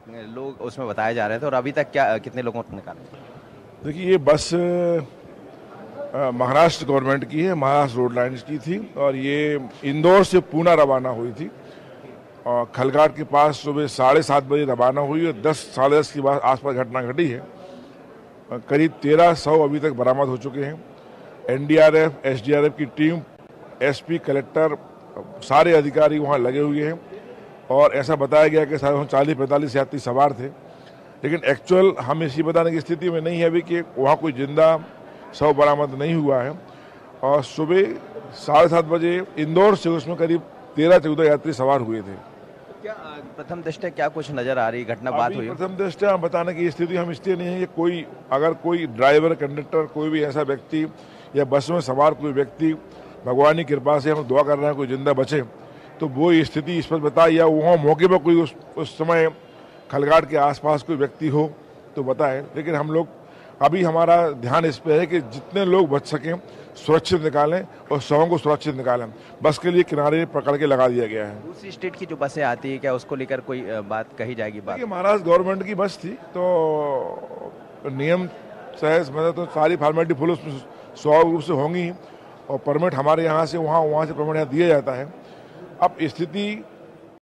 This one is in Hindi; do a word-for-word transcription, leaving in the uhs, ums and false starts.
लोग उसमें बताए जा रहे थे, और अभी तक क्या कितने लोगों को निकाला? देखिए, ये बस अ, महाराष्ट्र गवर्नमेंट की है, महाराष्ट्र रोड लाइन्स की थी, और ये इंदौर से पूना रवाना हुई थी और खलघाट के पास सुबह साढ़े सात बजे रवाना हुई और दस साढ़े दस के बाद आसपास घटना घटी है। अ, करीब तेरह सौ अभी तक बरामद हो चुके हैं। एनडीआरएफ, एसडीआरएफ की टीम, एसपी, कलेक्टर, सारे अधिकारी वहाँ लगे हुए हैं और ऐसा बताया गया कि साढ़े चालीस पैंतालीस यात्री सवार थे, लेकिन एक्चुअल हम इसी बताने की स्थिति में नहीं है अभी कि वहाँ कोई जिंदा शव बरामद नहीं हुआ है। और सुबह साढ़े सात बजे इंदौर से उसमें करीब तेरह चौदह यात्री सवार हुए थे। क्या अ, प्रथम दृष्टया क्या कुछ नजर आ रही घटना बात हुई? प्रथम दृष्टया बताने की स्थिति हम इसलिए नहीं है कि कोई अगर कोई ड्राइवर, कंडक्टर, कोई भी ऐसा व्यक्ति या बस में सवार कोई व्यक्ति, भगवान की कृपा से हम दुआ कर रहे हैं कोई जिंदा बचे, तो वो स्थिति इस पर बताए, या वहाँ मौके पर कोई उस, उस समय खलघाट के आसपास कोई व्यक्ति हो तो बताएं। लेकिन हम लोग अभी हमारा ध्यान इस पे है कि जितने लोग बच सकें सुरक्षित निकालें और शवों को सुरक्षित निकालें। बस के लिए किनारे पकड़ के लगा दिया गया है। दूसरी स्टेट की जो बसें आती है, क्या उसको लेकर कोई अ, बात कही जाएगी? बात महाराष्ट्र गवर्नमेंट की बस थी तो नियम सहज मतलब तो सारी फॉर्मेलिटी फुल उसमें स्वाभाविक रूप से होंगी और परमिट हमारे यहाँ से वहाँ वहाँ से परमिट यहाँ दिया जाता है। अब स्थिति